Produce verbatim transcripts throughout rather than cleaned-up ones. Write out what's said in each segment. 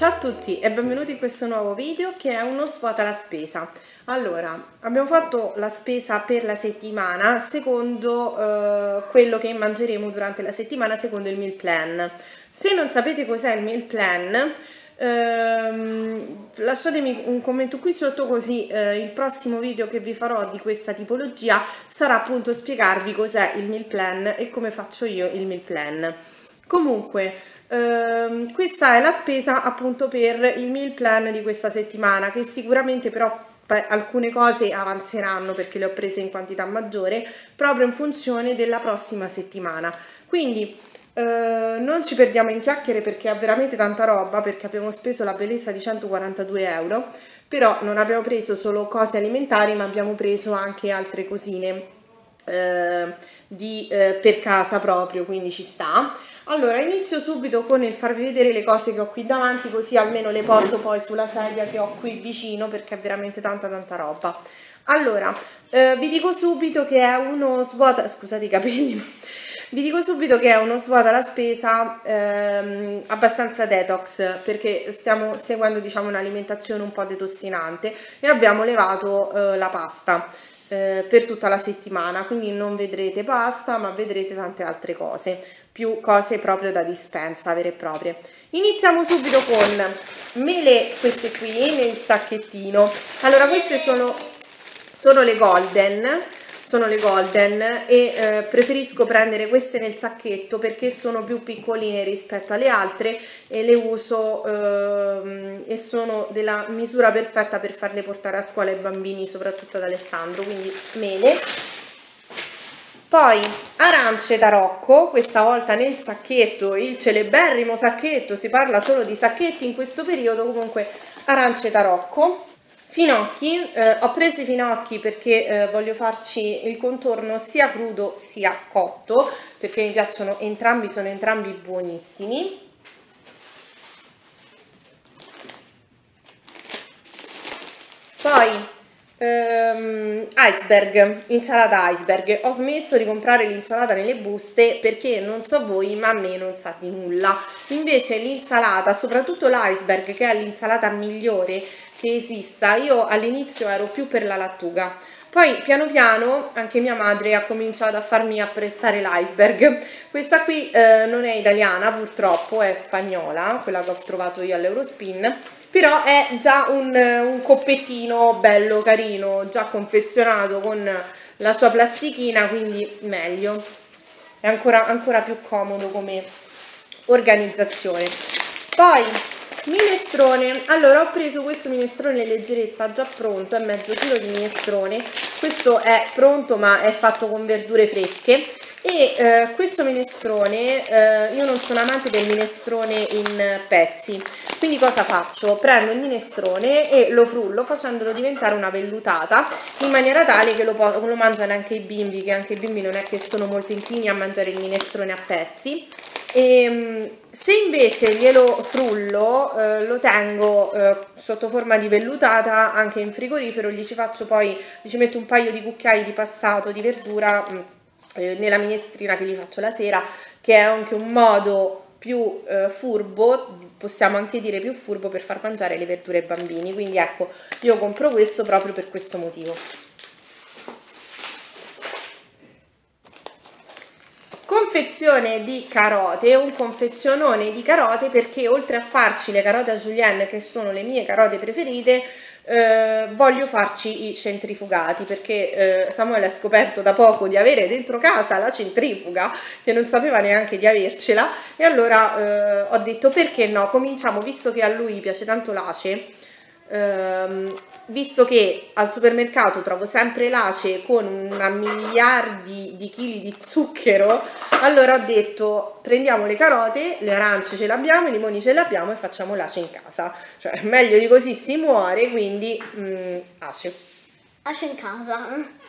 Ciao a tutti e benvenuti in questo nuovo video che è uno svuota la spesa. Allora, abbiamo fatto la spesa per la settimana secondo eh, quello che mangeremo durante la settimana, secondo il meal plan. Se non sapete cos'è il meal plan, ehm, lasciatemi un commento qui sotto, così eh, il prossimo video che vi farò di questa tipologia sarà appunto spiegarvi cos'è il meal plan e come faccio io il meal plan. Comunque, Uh, questa è la spesa appunto per il meal plan di questa settimana, che sicuramente però alcune cose avanzeranno perché le ho prese in quantità maggiore proprio in funzione della prossima settimana. Quindi uh, non ci perdiamo in chiacchiere perché è veramente tanta roba, perché abbiamo speso la bellezza di centoquarantadue euro, però non abbiamo preso solo cose alimentari ma abbiamo preso anche altre cosine uh, di, uh, per casa proprio, quindi ci sta. Allora, inizio subito con il farvi vedere le cose che ho qui davanti, così almeno le poso poi sulla sedia che ho qui vicino, perché è veramente tanta tanta roba. Allora, eh, vi dico subito che è uno svuota, scusate i capelli, vi dico subito che è uno svuota la spesa ehm, abbastanza detox, perché stiamo seguendo, diciamo, un'alimentazione un po' detossinante e abbiamo levato eh, la pasta eh, per tutta la settimana, quindi non vedrete pasta ma vedrete tante altre cose, più cose proprio da dispensa vere e proprie. Iniziamo subito con mele, queste qui nel sacchettino. Allora, queste sono, sono le golden, sono le golden e eh, preferisco prendere queste nel sacchetto perché sono più piccoline rispetto alle altre e le uso eh, e sono della misura perfetta per farle portare a scuola ai bambini, soprattutto ad Alessandro, quindi mele. Poi arance da Rocco, questa volta nel sacchetto, il celeberrimo sacchetto, si parla solo di sacchetti in questo periodo, comunque arance da Rocco. Finocchi, eh, ho preso i finocchi perché eh, voglio farci il contorno sia crudo sia cotto, perché mi piacciono entrambi, sono entrambi buonissimi. Poi Um, iceberg, insalata iceberg. Ho smesso di comprare l'insalata nelle buste perché non so voi ma a me non sa di nulla. Invece l'insalata, soprattutto l'iceberg, che è l'insalata migliore che esista, io all'inizio ero più per la lattuga, poi piano piano anche mia madre ha cominciato a farmi apprezzare l'iceberg. Questa qui eh, non è italiana purtroppo, è spagnola, quella che ho trovato io all'Eurospin, però è già un, un coppettino bello carino, già confezionato con la sua plastichina, quindi meglio, è ancora, ancora più comodo come organizzazione. Poi minestrone. Allora, ho preso questo minestrone leggerezza già pronto, è mezzo chilo di minestrone, questo è pronto ma è fatto con verdure fresche. E eh, questo minestrone, eh, io non sono amante del minestrone in pezzi, quindi cosa faccio? Prendo il minestrone e lo frullo facendolo diventare una vellutata, in maniera tale che lo, lo mangiano anche i bimbi, che anche i bimbi non è che sono molto inclini a mangiare il minestrone a pezzi. E se invece glielo frullo, eh, lo tengo eh, sotto forma di vellutata anche in frigorifero, gli ci faccio poi, gli ci metto un paio di cucchiai di passato di verdura eh, nella minestrina che gli faccio la sera, che è anche un modo più eh, furbo, possiamo anche dire più furbo, per far mangiare le verdure ai bambini. Quindi ecco, io compro questo proprio per questo motivo. Confezione di carote, un confezionone di carote, perché oltre a farci le carote a julienne, che sono le mie carote preferite, eh, voglio farci i centrifugati, perché eh, Samuele ha scoperto da poco di avere dentro casa la centrifuga, che non sapeva neanche di avercela, e allora eh, ho detto perché no, cominciamo, visto che a lui piace tanto l'ace, ehm, visto che al supermercato trovo sempre l'ace con una miliardi di chili di zucchero, allora ho detto prendiamo le carote, le arance ce le abbiamo, i limoni ce li abbiamo e facciamo l'ace in casa, cioè meglio di così si muore, quindi mm, ace ace in casa.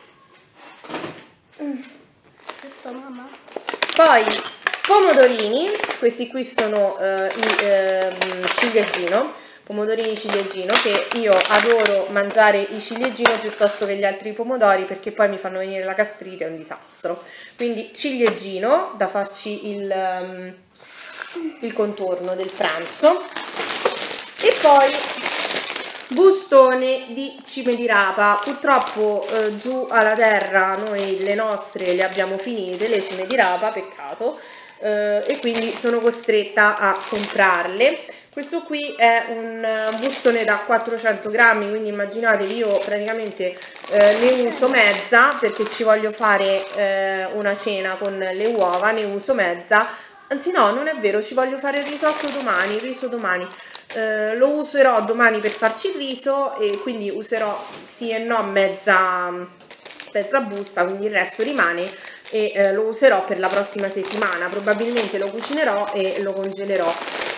mm. Questo, mamma. Poi pomodorini, questi qui sono eh, i eh, ciliegino, pomodorini ciliegino, che io adoro mangiare i ciliegino piuttosto che gli altri pomodori, perché poi mi fanno venire la gastrite, è un disastro. Quindi ciliegino da farci il, um, il contorno del pranzo. E poi bustone di cime di rapa. Purtroppo eh, giù alla terra noi le nostre le abbiamo finite, le cime di rapa, peccato, eh, e quindi sono costretta a comprarle. Questo qui è un bustone da quattrocento grammi, quindi immaginatevi, io praticamente eh, ne uso mezza perché ci voglio fare eh, una cena con le uova, ne uso mezza, anzi no, non è vero, ci voglio fare il risotto domani, il riso domani. Eh, lo userò domani per farci il riso e quindi userò sì e no mezza, mezza busta, quindi il resto rimane e eh, lo userò per la prossima settimana. Probabilmente lo cucinerò e lo congelerò.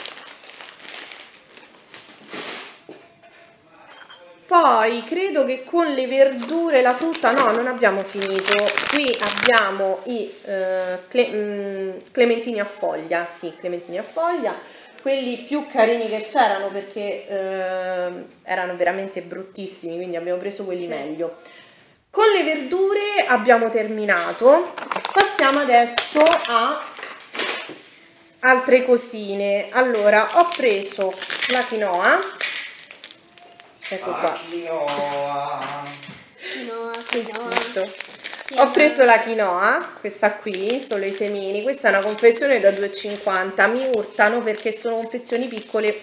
Poi credo che con le verdure, la frutta, no, non abbiamo finito. Qui abbiamo i eh, cle, mh, clementini a foglia, sì, clementini a foglia, quelli più carini che c'erano perché eh, erano veramente bruttissimi, quindi abbiamo preso quelli meglio. Con le verdure abbiamo terminato, passiamo adesso a altre cosine. Allora, ho preso la quinoa, ecco qua. Quinoa, quinoa. Ho preso la quinoa, questa qui, solo i semini, questa è una confezione da due e cinquanta, mi urtano perché sono confezioni piccole.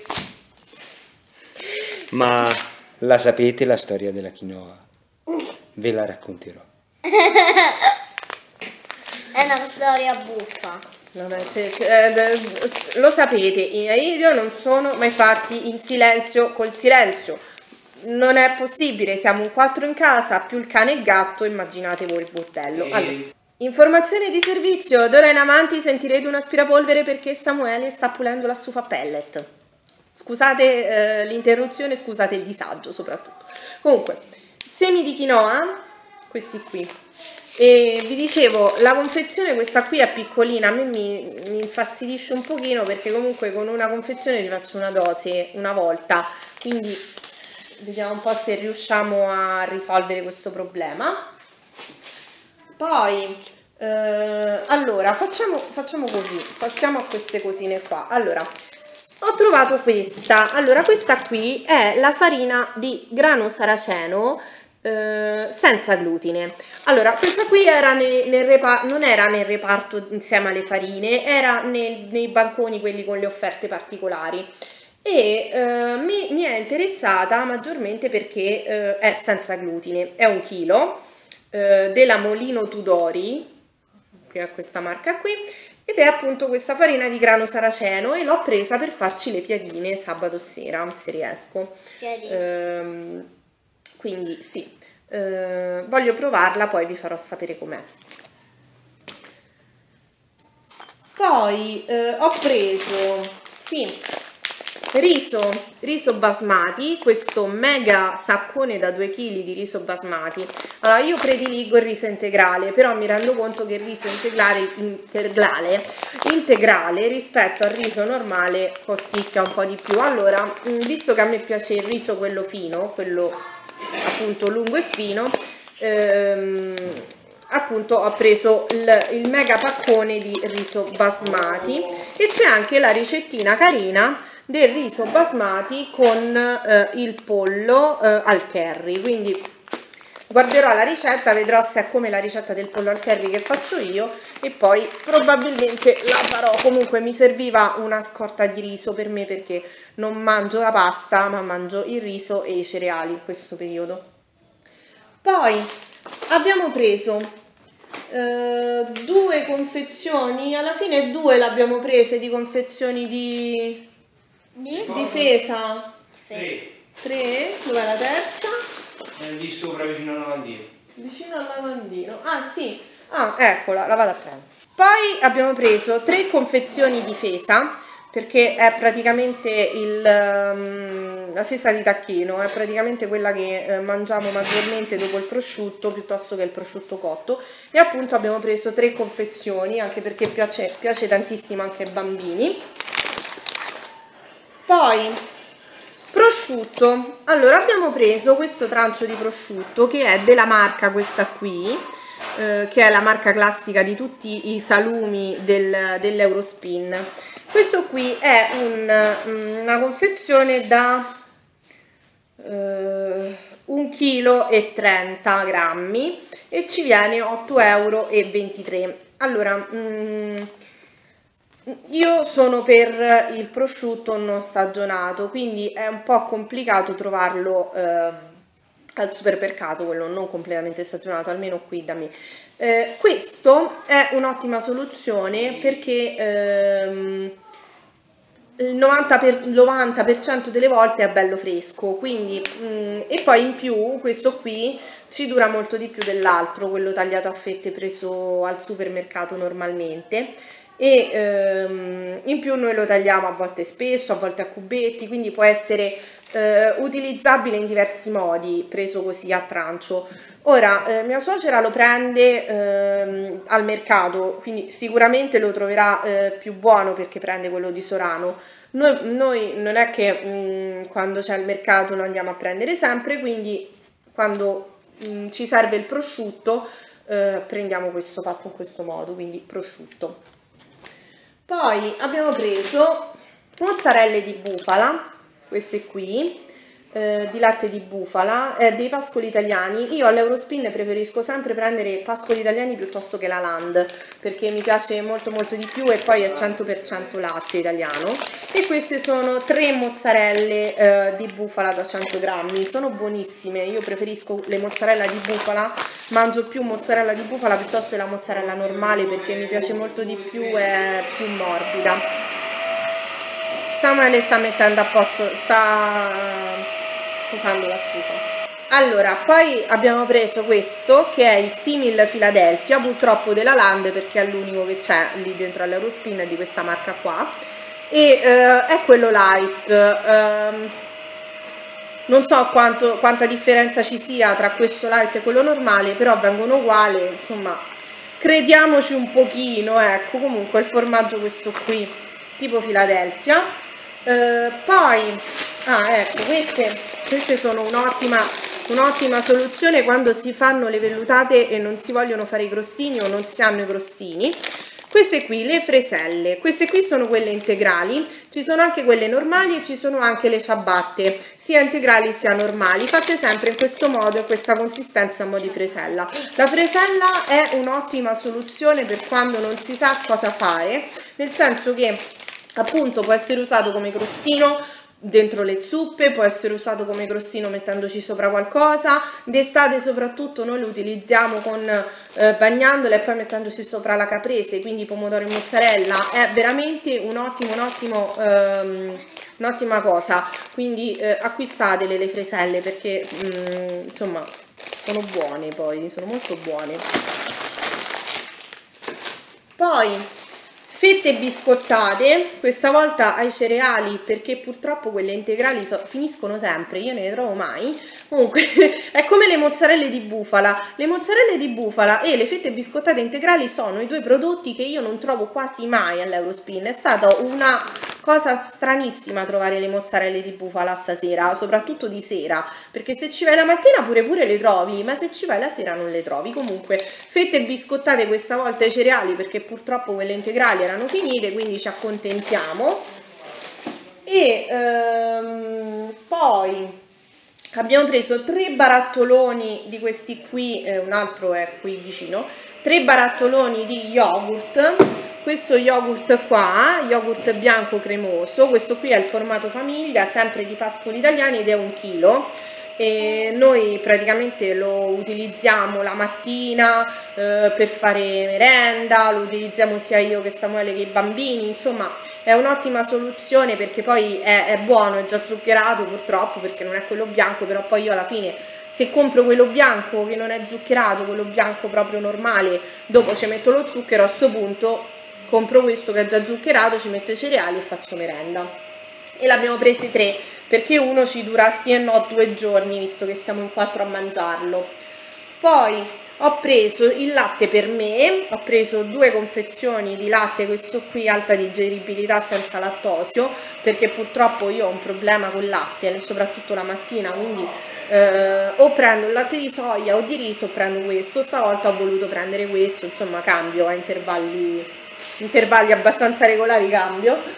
Ma la sapete la storia della quinoa? Ve la racconterò. È una storia buffa. Vabbè, c'è, c'è, lo sapete, i miei video non sono mai fatti in silenzio col silenzio. Non è possibile, siamo in quattro in casa, più il cane e il gatto, immaginate voi il bordello. Allora, informazione di servizio, d'ora in avanti sentirete un aspirapolvere perché Samuele sta pulendo la stufa a pellet. Scusate eh, l'interruzione, scusate il disagio soprattutto. Comunque, semi di quinoa, questi qui. E vi dicevo, la confezione questa qui è piccolina, a me mi, mi infastidisce un pochino perché comunque con una confezione ci faccio una dose una volta, quindi vediamo un po' se riusciamo a risolvere questo problema. Poi eh, allora facciamo, facciamo così, passiamo a queste cosine qua. Allora, ho trovato questa. Allora, questa qui è la farina di grano saraceno eh, senza glutine. Allora, questa qui era nel, nel reparto, non era nel reparto insieme alle farine, era nel, nei banconi quelli con le offerte particolari. E eh, mi, mi è interessata maggiormente perché eh, è senza glutine, è un chilo eh, della Molino Tudori, che è questa marca qui, ed è appunto questa farina di grano saraceno e l'ho presa per farci le piadine sabato sera, se riesco. Ehm, quindi sì, eh, voglio provarla, poi vi farò sapere com'è. Poi eh, ho preso, sì, riso, riso basmati, questo mega saccone da due chili di riso basmati. Allora, io prediligo il riso integrale, però mi rendo conto che il riso integrale, integrale, integrale rispetto al riso normale costicchia un po' di più. Allora, visto che a me piace il riso quello fino, quello appunto lungo e fino, ehm, appunto ho preso il, il mega paccone di riso basmati e c'è anche la ricettina carina del riso basmati con eh, il pollo eh, al curry, quindi guarderò la ricetta, vedrò se è come la ricetta del pollo al curry che faccio io e poi probabilmente la farò. Comunque mi serviva una scorta di riso per me perché non mangio la pasta ma mangio il riso e i cereali in questo periodo. Poi abbiamo preso eh, due confezioni, alla fine due le abbiamo prese di confezioni di Di? difesa. Tre. Tre? Dov'è la terza? È lì sopra vicino al lavandino. Vicino al lavandino. Ah sì, ah eccola, la vado a prendere. Poi abbiamo preso tre confezioni di fesa, perché è praticamente il, um, la fesa di tacchino, è praticamente quella che eh, mangiamo maggiormente dopo il prosciutto piuttosto che il prosciutto cotto, e appunto abbiamo preso tre confezioni anche perché piace, piace tantissimo anche ai bambini. Poi prosciutto, allora abbiamo preso questo trancio di prosciutto che è della marca questa qui, eh, che è la marca classica di tutti i salumi del, dell'Eurospin, Questo qui è un, una confezione da eh, un chilo e trenta grammi e ci viene otto euro e ventitré. Allora, mm, io sono per il prosciutto non stagionato, quindi è un po' complicato trovarlo eh, al supermercato, quello non completamente stagionato, almeno qui da me. Eh, questo è un'ottima soluzione perché ehm, il novanta per cento delle volte è bello fresco, quindi mm, e poi in più questo qui ci dura molto di più dell'altro, quello tagliato a fette preso al supermercato normalmente, e ehm, in più noi lo tagliamo a volte spesso, a volte a cubetti, quindi può essere eh, utilizzabile in diversi modi, preso così a trancio. Ora, eh, mia suocera lo prende ehm, al mercato, quindi sicuramente lo troverà eh, più buono perché prende quello di Sorano. Noi, noi non è che mh, quando c'è il mercato lo andiamo a prendere sempre, quindi quando mh, ci serve il prosciutto eh, prendiamo questo fatto in questo modo, quindi prosciutto. Poi abbiamo preso mozzarelle di bufala, queste qui, eh, di latte di bufala, eh, dei pascoli italiani. Io all'Eurospin preferisco sempre prendere pascoli italiani piuttosto che la Land, perché mi piace molto molto di più e poi è cento per cento latte italiano. E queste sono tre mozzarelle eh, di bufala da cento grammi, sono buonissime. Io preferisco le mozzarella di bufala, mangio più mozzarella di bufala piuttosto che la mozzarella normale perché mi piace molto di più, è più morbida. Samuele sta mettendo a posto, sta usando la stufa. Allora, poi abbiamo preso questo che è il simil Philadelphia, purtroppo della Land perché è l'unico che c'è lì dentro all'Eurospin, di questa marca qua, e eh, è quello light. Um, non so quanto, quanta differenza ci sia tra questo light e quello normale, però vengono uguali, insomma crediamoci un pochino, ecco. Comunque il formaggio questo qui tipo Philadelphia. Uh, poi ah ecco, queste, queste sono un'ottima un'ottima soluzione quando si fanno le vellutate e non si vogliono fare i crostini o non si hanno i crostini. Queste qui, le freselle, queste qui sono quelle integrali, ci sono anche quelle normali e ci sono anche le ciabatte, sia integrali sia normali, fatte sempre in questo modo e questa consistenza a mo' di fresella. La fresella è un'ottima soluzione per quando non si sa cosa fare, nel senso che appunto può essere usato come crostino dentro le zuppe, può essere usato come crostino mettendoci sopra qualcosa. D'estate soprattutto noi lo utilizziamo con eh, bagnandola e poi mettendoci sopra la caprese, quindi pomodoro e mozzarella. È veramente un ottimo, un ottimo, ehm, un'ottima cosa, quindi eh, acquistatele le freselle perché mh, insomma sono buone, poi sono molto buone. Poi fette biscottate, questa volta ai cereali perché purtroppo quelle integrali so, finiscono sempre, io ne, ne trovo mai. Comunque è come le mozzarelle di bufala, le mozzarelle di bufala e le fette biscottate integrali sono i due prodotti che io non trovo quasi mai all'Eurospin. È stata una cosa stranissima trovare le mozzarelle di bufala stasera, soprattutto di sera, perché se ci vai la mattina pure pure le trovi, ma se ci vai la sera non le trovi. Comunque fette biscottate questa volta ai cereali perché purtroppo quelle integrali erano finite, quindi ci accontentiamo. E ehm, poi abbiamo preso tre barattoloni di questi qui, eh, un altro è qui vicino, tre barattoloni di yogurt. Questo yogurt qua, yogurt bianco cremoso, questo qui è il formato famiglia, sempre di pascoli italiani ed è un chilo. E noi praticamente lo utilizziamo la mattina eh, per fare merenda, lo utilizziamo sia io che Samuele che i bambini, insomma è un'ottima soluzione perché poi è, è buono, è già zuccherato purtroppo perché non è quello bianco, però poi io alla fine se compro quello bianco che non è zuccherato, quello bianco proprio normale, dopo ci metto lo zucchero, a sto punto compro questo che è già zuccherato, ci metto i cereali e faccio merenda. E l'abbiamo presi tre perché uno ci dura sì e no due giorni visto che siamo in quattro a mangiarlo. Poi ho preso il latte per me, ho preso due confezioni di latte, questo qui alta digeribilità senza lattosio perché purtroppo io ho un problema col latte soprattutto la mattina, quindi eh, o prendo il latte di soia o di riso o prendo questo. Stavolta ho voluto prendere questo, insomma cambio a intervalli intervalli abbastanza regolari, cambio.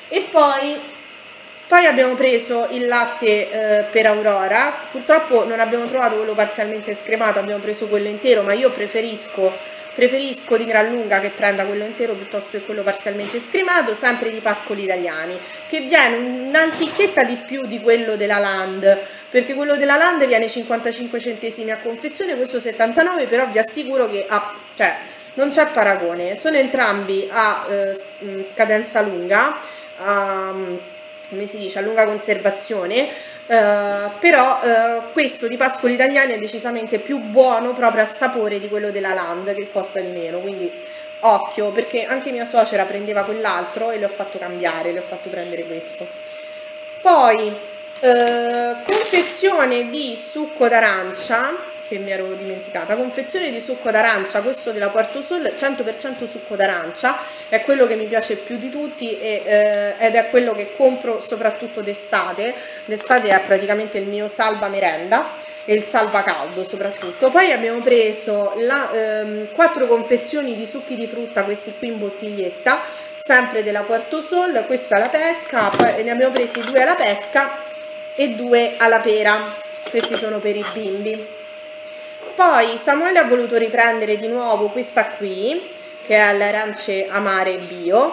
E poi, poi abbiamo preso il latte eh, per Aurora. Purtroppo non abbiamo trovato quello parzialmente scremato, abbiamo preso quello intero, ma io preferisco preferisco di gran lunga che prenda quello intero piuttosto che quello parzialmente scremato, sempre di Pascoli Italiani, che viene un'anticchietta di più di quello della Land, perché quello della Land viene cinquantacinque centesimi a confezione, questo settantanove, però vi assicuro che ha, cioè, non c'è paragone, sono entrambi a eh, scadenza lunga, a, come si dice, a lunga conservazione. Uh, però uh, questo di Pascoli Italiani è decisamente più buono proprio a sapore di quello della Land, che costa di meno, quindi occhio, perché anche mia suocera prendeva quell'altro e le ho fatto cambiare, le ho fatto prendere questo. Poi uh, confezione di succo d'arancia, che mi ero dimenticata, confezione di succo d'arancia, questo della Puerto Sol, cento per cento succo d'arancia, è quello che mi piace più di tutti e, eh, ed è quello che compro soprattutto d'estate. L'estate è praticamente il mio salva merenda e il salva caldo soprattutto. Poi abbiamo preso la, ehm, quattro confezioni di succhi di frutta, questi qui in bottiglietta, sempre della Puerto Sol, questo alla pesca, poi ne abbiamo presi due alla pesca e due alla pera, questi sono per i bimbi. Poi Samuele ha voluto riprendere di nuovo questa qui, che è alle arance amare bio.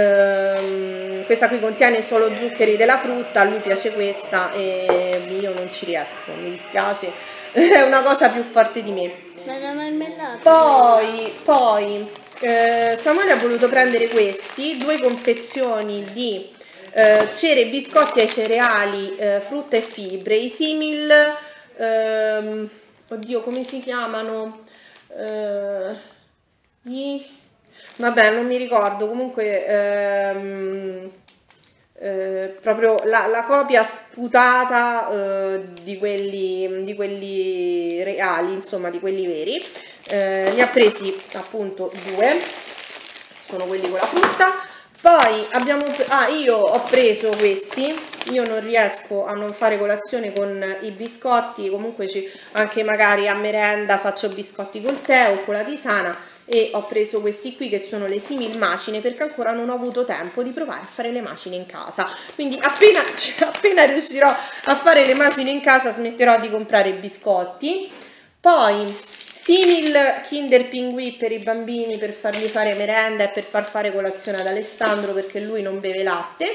Ehm, questa qui contiene solo zuccheri della frutta, a lui piace questa e io non ci riesco, mi dispiace, è una cosa più forte di me. Ma la marmellata. Poi, poi eh, Samuele ha voluto prendere questi, due confezioni di eh, cere, biscotti ai cereali, eh, frutta e fibre, i simil... Ehm, oddio, come si chiamano? Uh, gli... Vabbè, non mi ricordo, comunque ehm, eh, proprio la, la copia sputata eh, di, quelli, di quelli reali, insomma di quelli veri. Eh, ne ha presi appunto due, sono quelli con la frutta. Poi abbiamo, ah, io ho preso questi, io non riesco a non fare colazione con i biscotti, comunque ci, anche magari a merenda faccio biscotti col tè o con la tisana, e ho preso questi qui che sono le simil macine, perché ancora non ho avuto tempo di provare a fare le macine in casa, quindi appena, cioè, appena riuscirò a fare le macine in casa smetterò di comprare i biscotti. Poi simil Kinder Pinguì per i bambini, per fargli fare merenda e per far fare colazione ad Alessandro, perché lui non beve latte.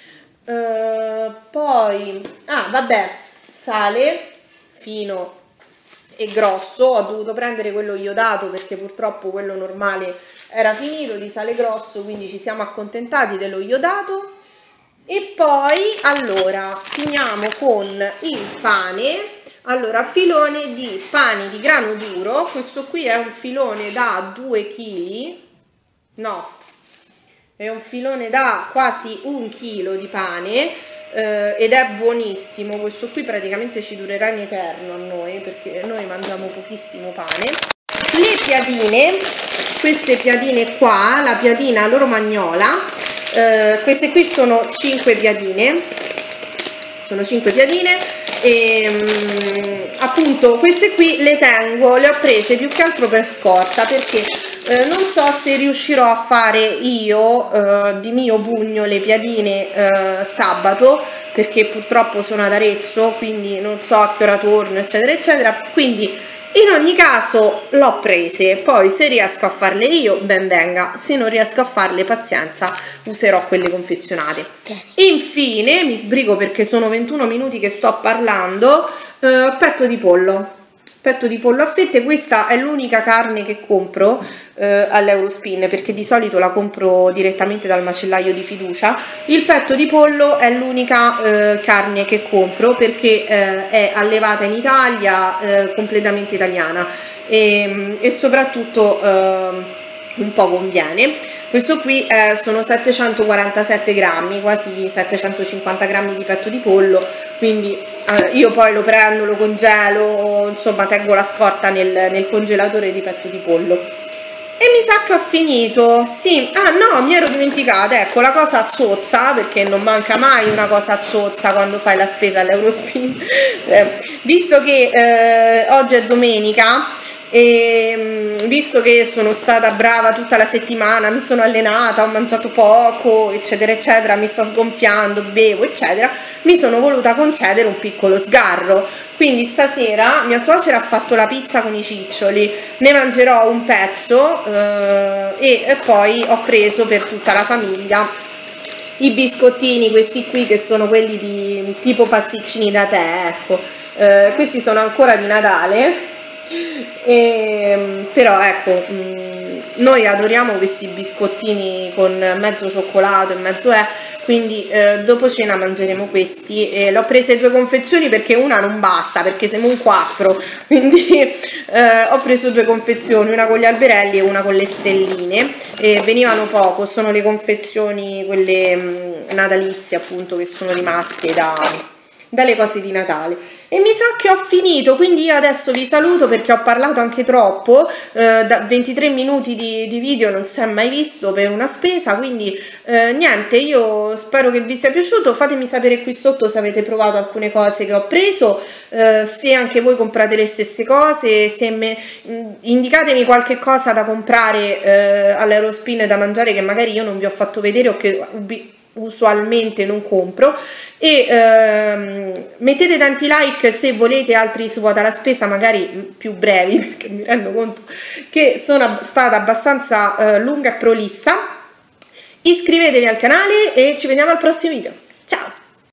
Uh, poi, ah vabbè, sale fino e grosso, ho dovuto prendere quello iodato perché purtroppo quello normale era finito, di sale grosso, quindi ci siamo accontentati dello iodato. E poi, allora, finiamo con il pane. Allora, filone di pane di grano duro, questo qui è un filone da due chili, no, è un filone da quasi un chilo di pane eh, ed è buonissimo, questo qui praticamente ci durerà in eterno a noi, perché noi mangiamo pochissimo pane. Le piadine, queste piadine qua, la piadina romagnola, eh, queste qui sono cinque piadine, sono cinque piadine. E um, appunto queste qui le tengo, le ho prese più che altro per scorta, perché eh, non so se riuscirò a fare io eh, di mio pugno le piadine eh, sabato, perché purtroppo sono ad Arezzo, quindi non so a che ora torno eccetera eccetera, quindi in ogni caso l'ho prese, poi se riesco a farle io ben venga, se non riesco a farle pazienza, userò quelle confezionate. Infine mi sbrigo perché sono ventuno minuti che sto parlando, eh, petto di pollo, petto di pollo a fette. Questa è l'unica carne che compro eh, all'Eurospin, perché di solito la compro direttamente dal macellaio di fiducia. Il petto di pollo è l'unica eh, carne che compro perché eh, è allevata in Italia, eh, completamente italiana, e, e soprattutto eh, un po' conviene. Questo qui eh, sono settecentoquarantasette grammi, quasi settecentocinquanta grammi di petto di pollo, quindi eh, io poi lo prendo, lo congelo, insomma tengo la scorta nel, nel congelatore di petto di pollo. E mi sa che ho finito, sì, ah no, mi ero dimenticata, ecco la cosa zozza, perché non manca mai una cosa zozza quando fai la spesa all'Eurospin, eh, visto che eh, oggi è domenica, e visto che sono stata brava tutta la settimana, mi sono allenata, ho mangiato poco, eccetera eccetera, mi sto sgonfiando, bevo eccetera, mi sono voluta concedere un piccolo sgarro. Quindi stasera mia suocera ha fatto la pizza con i ciccioli, ne mangerò un pezzo eh, e poi ho preso per tutta la famiglia i biscottini, questi qui che sono quelli di tipo pasticcini da tè, ecco, eh, questi sono ancora di Natale. E, però ecco, mh, noi adoriamo questi biscottini con mezzo cioccolato e mezzo è, quindi eh, dopo cena mangeremo questi. E l'ho prese due confezioni perché una non basta, perché siamo un quattro, quindi eh, ho preso due confezioni, una con gli alberelli e una con le stelline, e venivano poco, sono le confezioni quelle mh, natalizie appunto, che sono rimaste da, dalle cose di Natale. E mi sa che ho finito, quindi io adesso vi saluto perché ho parlato anche troppo, eh, da ventitré minuti di, di video non si è mai visto per una spesa, quindi eh, niente, io spero che vi sia piaciuto, fatemi sapere qui sotto se avete provato alcune cose che ho preso, eh, se anche voi comprate le stesse cose, se me, indicatemi qualche cosa da comprare eh, all'Eurospin da mangiare che magari io non vi ho fatto vedere o che usualmente non compro, e ehm, mettete tanti like se volete altri svuota la spesa magari più brevi, perché mi rendo conto che sono stata abbastanza eh, lunga e prolissa. Iscrivetevi al canale e ci vediamo al prossimo video.